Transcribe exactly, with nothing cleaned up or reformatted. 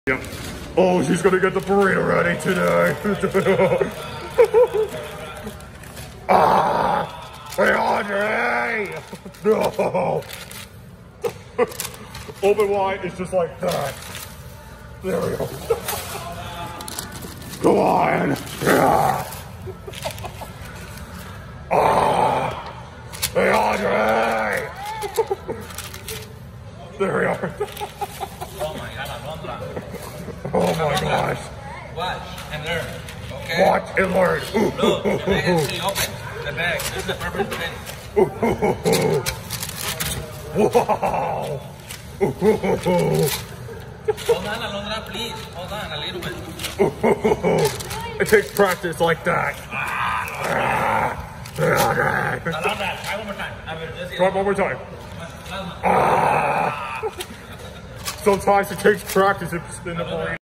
Yep. Oh, she's gonna get the burrito ready today. Ah! Hey, Andre! No! Open wide, it's just like that. There we go. Go on! Yeah. Ah! Hey, Andre! There we are. Oh my god, Alondra. Oh my gosh. Watch and learn. Okay? Watch and learn. Look, the bag is still open. The bag. This is the perfect thing. Wow. Hold on, Alondra, please. Hold on a little bit. It takes practice like that. Alondra, try one more time. A ver, let's see. Try one more time. Ah. Sometimes it takes practice to spin the burrito.